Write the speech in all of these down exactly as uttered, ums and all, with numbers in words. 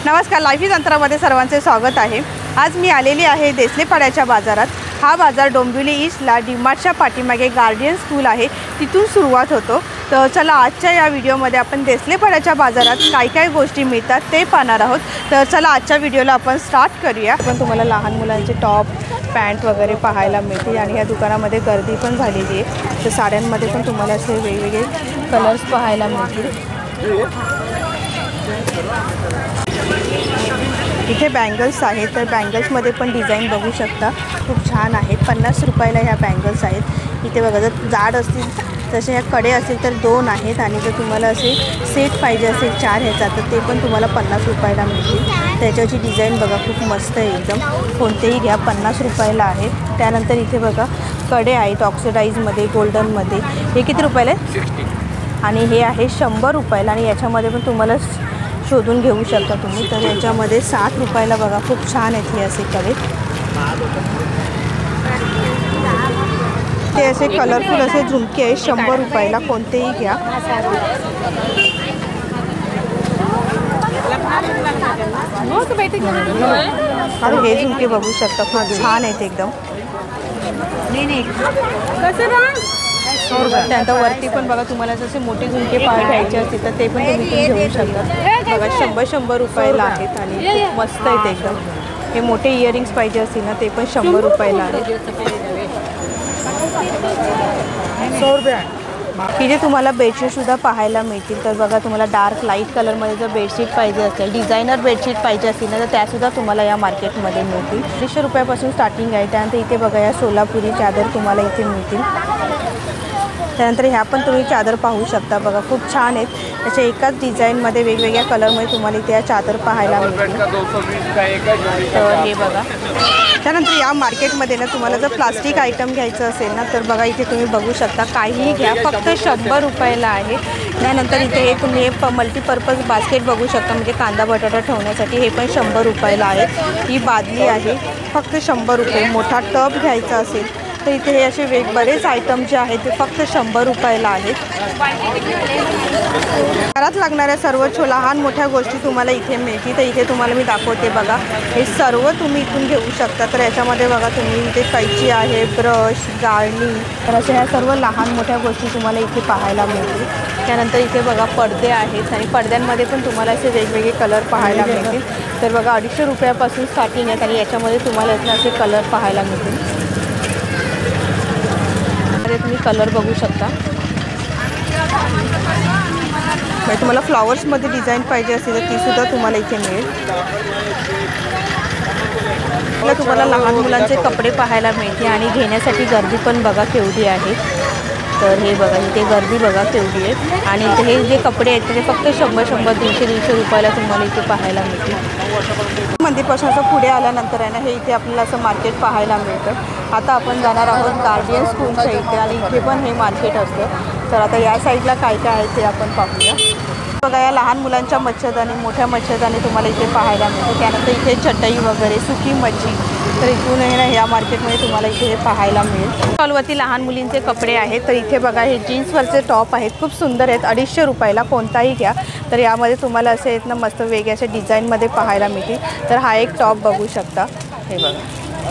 नमस्कार, life is अंतरामध्ये सर्वांचे स्वागत आहे। आज मी आलेली आहे देसलेपाड्याच्या बाजारात। हा बाजार डोंबिवली ईस्टला डीमार्टच्या पाठीमागे गार्डियन स्कूल आहे, तिथून सुरुवात होतो। तर चला आजच्या या व्हिडिओमध्ये आपण देसलेपाड्याच्या बाजारात काय काय गोष्टी मिळतात ते पाहणार आहोत। तर चला आजच्या व्हिडिओला आपण स्टार्ट करूया। आपण तुम्हाला लहान मुलांचे टॉप पॅन्ट वगैरे पाहायला मिळतील आणि या दुकानामध्ये गर्दी पण झालेली आहे। तर साड्यांमध्ये पण तुम्हाला असे वेगवेगळे कलर्स पाहायला मिळतील। इथे बँगल्स आहेत, तर बँगल्समध्ये पण डिझाईन बघू शकता, खूप छान आहेत। पन्नास रुपयाला ह्या बँगल्स आहेत। इथे बघा, जर जाड असतील जसे ह्या कडे असेल तर दोन आहेत आणि जर तुम्हाला असे सेट पाहिजे असेल चार ह्याचा तर ते पण तुम्हाला पन्नास रुपयाला मिळतील। त्याच्याची डिझाईन बघा, खूप मस्त आहे एकदम, कोणतेही घ्या पन्नास रुपयाला आहे। त्यानंतर इथे बघा कडे आहेत ऑक्सिडाईजमध्ये, गोल्डनमध्ये, हे किती रुपयाला आहे? आणि हे आहे शंभर रुपयाला आणि याच्यामध्ये पण तुम्हाला शोधून घेऊ शकता तुम्ही। तर याच्यामध्ये साठ रुपयाला बघा, खूप छान आहेत हे असे कडे। ते असे कलरफुल असे झुमके आहेत, शंभर रुपयाला, कोणतेही घ्या। आणि हे झुमके बघू शकता, खूप छान आहेत एकदम। त्यानंतर वरती पण बघा, तुम्हाला जसे मोठे झुमके पाय घ्यायचे असतील तर ते पण तुम्ही इथून घेऊ शकता। बघा शंभर शंभर रुपयाला आहेत आणि खूप मस्त आहेत एकदम। हे मोठे इयरिंग्स पाहिजे असतील ना ते पण शंभर रुपयाला आहेत। इथे तुम्हाला बेडशीटसुद्धा पाहायला मिळतील। तर बघा, तुम्हाला डार्क लाईट कलरमध्ये जर बेडशीट पाहिजे असेल, डिझायनर बेडशीट पाहिजे असतील ना तर त्यासुद्धा तुम्हाला या मार्केटमध्ये मिळतील। दीडशे रुपयापासून स्टार्टिंग आहे। त्यानंतर इथे बघा या सोलापुरी चादर तुम्हाला इथे मिळतील। त्यानंतर ह्या पण तुम्ही चादर पाहू शकता, बघा खूप छान आहेत। त्याच्या एकाच डिझाईनमध्ये वेगवेगळ्या कलरमध्ये तुम्हाला इथे या चादर पाहायला मिळतील। तर हे बघा, त्यानंतर या मार्केटमध्ये ना तुम्हाला जर प्लास्टिक आयटम घ्यायचं असेल ना तर बघा इथे तुम्ही बघू शकता, काहीही घ्या फक्त शंभर रुपयाला आहे। त्यानंतर इथे हे तुम्ही हे मल्टीपर्पज बास्केट बघू शकता, म्हणजे कांदा बटाटा ठेवण्यासाठी, हे पण शंभर रुपयाला आहे। ही बादली आहे, फक्त शंभर रुपये। मोठा टब घ्यायचा असेल तर इथे हे असे वेग बरेच आयटम जे आहेत ते फक्त शंभर रुपयाला आहेत। घरात लागणाऱ्या सर्व छो लहान मोठ्या गोष्टी तुम्हाला इथे मिळतील। तर इथे तुम्हाला मी दाखवते बघा, हे सर्व तुम्ही इथून घेऊ शकता। तर याच्यामध्ये बघा तुम्ही इथे कैची आहे, ब्रश, गाळणी, तर अशा ह्या सर्व लहान मोठ्या गोष्टी तुम्हाला इथे पाहायला मिळतील। त्यानंतर इथे बघा पडदे आहेत आणि पडद्यांमध्ये पण तुम्हाला असे वेगवेगळे कलर पाहायला मिळतील। तर बघा अडीचशे रुपयापासून स्टार्टिंग आहेत आणि याच्यामध्ये तुम्हाला इथं असे कलर पाहायला मिळतील। तुम्ही कलर बघू शकता। तुम्हाला फ्लॉवर्समध्ये डिझाईन पाहिजे असेल तर ती सुद्धा तुम्हाला इथे मिळेल। तुम्हाला लहान मुलांचे कपडे पाहायला मिळते आणि घेण्यासाठी गर्दी पण बघा केवढी आहे। तर हे बघा इथे गर्दी बघा केवढी आहे आणि इथे हे जे कपडे आहेत ते फक्त शंभर शंभर दीडशे दीडशे रुपयाला तुम्हाला इथे पाहायला मिळतील। मंदिरपासून पुढे आल्यानंतर आहे ना हे इथे आपल्याला असं मार्केट पाहायला मिळतं। आता आपण जाणार आहोत गार्डियन स्कूलच्या इथे आणि इथे पण हे मार्केट असतं। तर आता या साईडला काय काय आहे ते आपण पाहूया। बघा या लहान मुलांच्या मच्छरदाणी, मोठ्या मच्छरदाणी तुम्हाला इथे पाहायला मिळते। त्यानंतर इथे चटई वगैरे, सुकी मच्छी, तर इथून आहे ना या मार्केटमध्ये तुम्हाला इथे पाहायला मिळेल। स्टॉलवरती लहान मुलींचे कपडे आहेत। तर इथे बघा हे जीन्सवरचे टॉप आहेत, खूप सुंदर आहेत, अडीचशे रुपयाला, कोणताही घ्या। तर यामध्ये तुम्हाला असे आहेत ना मस्त वेगळ्या अशा डिझाईनमध्ये पाहायला मिळतील। तर हा एक टॉप बघू शकता, हे बघा,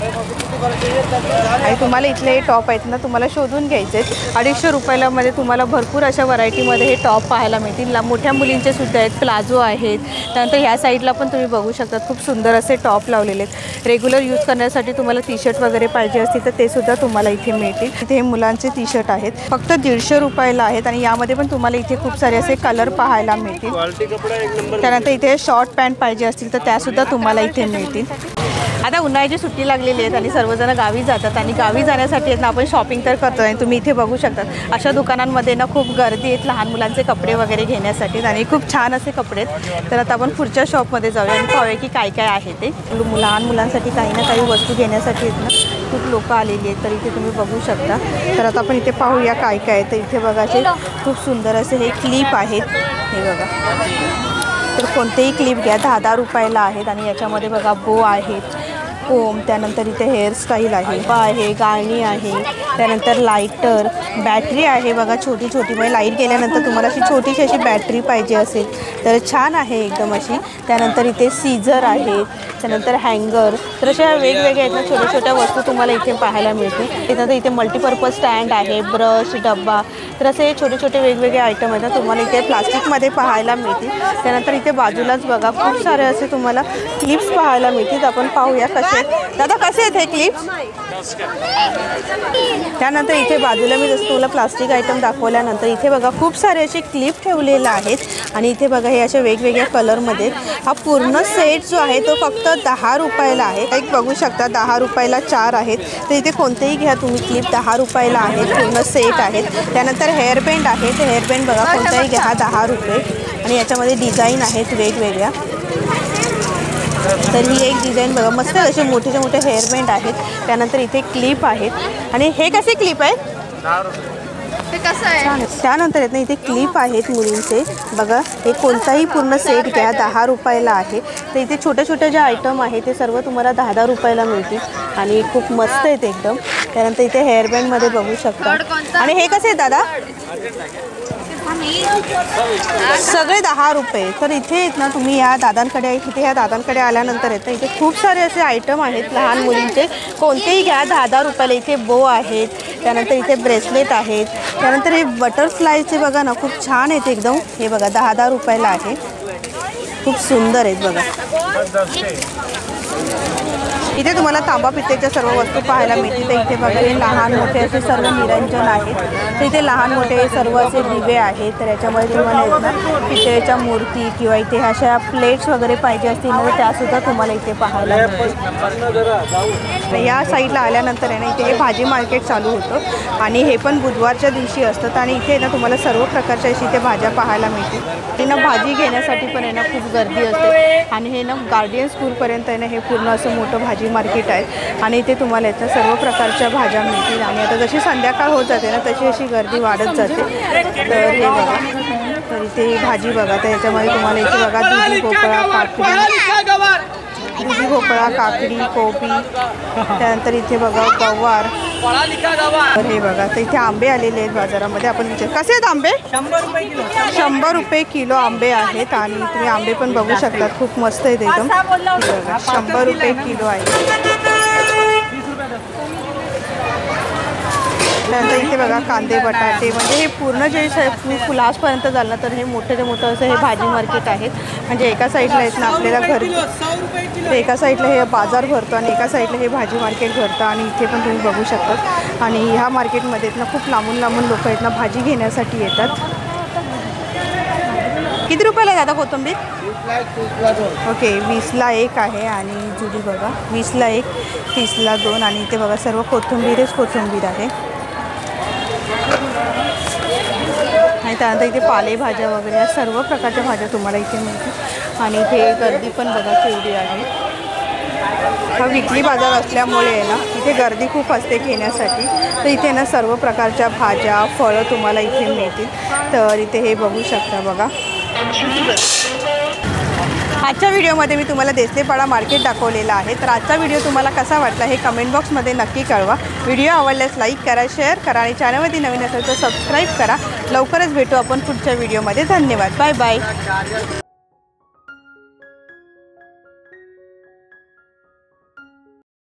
आणि तुम्हाला इथले हे टॉप आहेत ना तुम्हाला शोधून घ्यायचे आहेत। अडीचशे रुपयाला मध्ये तुम्हाला भरपूर अशा व्हरायटीमध्ये हे टॉप पाहायला मिळतील। मोठ्या मुलींचे सुद्धा आहेत, प्लाझो आहेत। त्यानंतर ह्या साईडला पण तुम्ही बघू शकता, खूप सुंदर असे टॉप लावलेले आहेत। रेग्युलर यूज करण्यासाठी तुम्हाला टी शर्ट वगैरे पाहिजे असतील तर ते सुद्धा तुम्हाला इथे मिळतील। इथे हे मुलांचे टी शर्ट आहेत, फक्त दीडशे रुपयाला आहेत आणि यामध्ये पण तुम्हाला इथे खूप सारे असे कलर पाहायला मिळतील। त्यानंतर इथे शॉर्ट पॅन्ट पाहिजे असतील तर त्यासुद्धा तुम्हाला इथे मिळतील। आता उन्हाळ्याची सुट्टी लागलेली आहेत आणि सर्वजण गावी जातात आणि गावी जाण्यासाठी ना आपण शॉपिंग तर करतो आहे। तुम्ही इथे बघू शकतात अशा दुकानांमध्ये ना खूप गर्दी आहेत लहान मुलांचे कपडे वगैरे घेण्यासाठी आणि खूप छान असे कपडे आहेत। तर आता आपण पुढच्या शॉपमध्ये जाऊया आणि पाहूया की काय काय आहे ते। लहान मुलांसाठी काही ना काही वस्तू घेण्यासाठी आहेत ना खूप लोक आलेली आहेत। तर इथे तुम्ही बघू शकता। तर आता आपण इथे पाहूया काय काय आहे। तर इथे बघा असे खूप सुंदर असे हे क्लिप आहेत, हे बघा, तर कोणतेही क्लिप घ्या दहा दहा रुपयाला आहेत आणि याच्यामध्ये बघा बो आहेत, कोम, त्यानंतर इथे हेअरस्टाईल आहे, पा आहे, गाळणी आहे, त्यानंतर लायटर, बॅटरी आहे बघा छोटी छोटी, म्हणजे लाईट गेल्यानंतर तुम्हाला अशी छोटीशी अशी बॅटरी पाहिजे असेल तर छान आहे एकदम अशी. त्यानंतर इथे सीझर आहे, त्यानंतर हँगर, तर अशा वेगवेगळ्या आहेत ना छोट्या छोट्या वस्तू तुम्हाला इथे पाहायला मिळतील. त्यानंतर इथे मल्टीपर्पज स्टँड आहे, ब्रश, डब्बा, तर असे छोटे छोटे वेगवेगळे आयटम आहेत ना तुम्हाला इथे प्लास्टिकमध्ये पाहायला मिळतील. त्यानंतर इथे बाजूलाच बघा खूप सारे असे तुम्हाला क्लिप्स पाहायला मिळतील. आपण पाहूया कसे आहेत. दादा कसे आहेत हे क्लिप्स? त्यानंतर इथे बाजूला मी जसं तुम्हाला प्लास्टिक आयटम दाखवल्यानंतर इथे बघा खूप सारे असे क्लिप ठेवलेले आहेत आणि इथे बघा हे अशा वेगवेगळ्या कलरमध्ये. हा पूर्ण सेट जो आहे तो फक्त दहा रुपयाला आहे. एक बघू शकता दहा रुपयाला चार आहेत. तर इथे कोणतेही घ्या तुम्ही क्लिप दहा रुपयाला आहेत, पूर्ण सेट आहेत. त्यानंतर हेअरबँड आहे, ते हेअरबँड बघा कोणताही घ्या दहा रुपये आणि याच्यामध्ये डिझाईन आहेत वेगवेगळ्या. तर ही एक डिझाईन बघा मस्त असे मोठे मोठे हेअरबँड आहेत. त्यानंतर इथे क्लिप आहेत आणि हे कसे क्लिप आहेत? ते कसं आहे? त्यानंतर येत ना इथे क्लिप आहेत मुलींचे बघा. हे कोणताही पूर्ण सेट घ्या दहा रुपयाला आहे. तर इथे छोट्या छोट्या ज्या आयटम आहेत ते सर्व तुम्हाला दहा दहा रुपयाला मिळतील आणि खूप मस्त आहेत एकदम. त्यानंतर इथे हेअरबँडमध्ये बघू शकता. आणि हे कसे आहेत दादा? सगळे दहा रुपये. तर इथे आहेत ना तुम्ही या दादांकडे इथे या दादांकडे आल्यानंतर येतं इथे खूप सारे असे आयटम आहेत लहान मुलींचे, कोणतेही घ्या दहा दहा रुपयाला. इथे बो आहेत, त्यानंतर इथे ब्रेसलेट आहेत, त्यानंतर हे बटरफ्लायचे बघा ना खूप छान आहेत एकदम. हे बघा दहा दहा रुपयाला आहे, खूप सुंदर आहेत बघा. इथे तुम्हाला तांबा पित्तेच्या सर्व वस्तू पाहायला मिळतील. तर इथे बघा हे लहान मोठे असे सर्व निरंजन आहेत. तर इथे लहान मोठे सर्व असे दिवे आहेत. तर याच्यामध्ये तुम्हाला येत ना पितळेच्या मूर्ती किंवा इथे अशा प्लेट्स वगैरे पाहिजे असतील ना तर त्यासुद्धा तुम्हाला इथे पाहायला मिळतील. या साईडला आल्यानंतर आहे ना इथे हे भाजी मार्केट चालू होतं आणि हे पण बुधवारच्या दिवशी असतं आणि इथे ना तुम्हाला सर्व प्रकारच्या अशी इथे भाज्या पाहायला मिळतील. ते ना भाजी घेण्यासाठी पण आहे ना खूप गर्दी असते आणि हे ना गार्डियन स्कूलपर्यंत आहे ना हे पूर्ण असं मोठं भाजी मार्केट आहे आणि इथे तुम्हाला इथं सर्व प्रकारच्या भाज्या मिळतील. आणि आता जशी संध्याकाळ होत जाते ना तशी अशी गर्दी वाढत जाते. तर हे बघा, तर इथे भाजी बघा. तर याच्यामध्ये तुम्हाला इथे बघा दुधी भोपळा, काकडी, दुधी भोपळा, काकडी, कोबी, त्यानंतर इथे बघा गवार. तर हे बघा, तर इथे आंबे आलेले आहेत बाजारामध्ये. आपण विचार कसे आहेत आंबे? शंभर रुपये किलो शंभर रुपये किलो आंबे आहेत आणि तुम्ही आंबे पण बघू शकतात, खूप मस्त आहेत एकदम. शंभर रुपये किलो आहे. त्यानंतर इथे बघा कांदे, बटाटे, म्हणजे हे पूर्ण जे फुलासपर्यंत झालं तर हे मोठं जे मोठं असं हे भाजी मार्केट आहेत. म्हणजे एका साईडला येत ना आपल्याला घर, एका साईडला हे बाजार भरतो आणि एका साईडला हे भाजी मार्केट भरतं आणि इथे पण तुम्ही बघू शकता. आणि ह्या मार्केटमध्ये ना खूप लांबून लांबून लोक आहेत ना भाजी घेण्यासाठी येतात. किती रुपयाला आहे दादा कोथिंबीर? ओके, वीसला एक आहे आणि जुडी बघा वीसला एक, तीसला दोन आणि इथे बघा सर्व कोथिंबीरच कोथिंबीर आहे. आणि त्यानंतर इथे पालेभाज्या वगैरे या सर्व प्रकारच्या भाज्या तुम्हाला इथे मिळतील. आणि इथे गर्दी पण बघा केवढी आहे. हा विकली बाजार असल्यामुळे आहे ना इथे गर्दी खूप असते घेण्यासाठी. तर इथे ना सर्व प्रकारच्या भाज्या, फळं तुम्हाला इथे मिळतील. तर इथे हे बघू शकता बघा. आजच्या व्हिडिओमध्ये मी तुम्हाला देसलेपाडा मार्केट दाखवलेला आहे. तर आजचा व्हिडिओ तुम्हाला कसा वाटला हे कमेंट बॉक्समध्ये नक्की कळवा. व्हिडिओ आवडल्यास लाईक करा, शेअर करा आणि चॅनलमध्ये नवीन असेल तर सबस्क्राईब करा. लवकरच भेटू आपण पुढच्या व्हिडिओमध्ये. धन्यवाद, बाय बाय.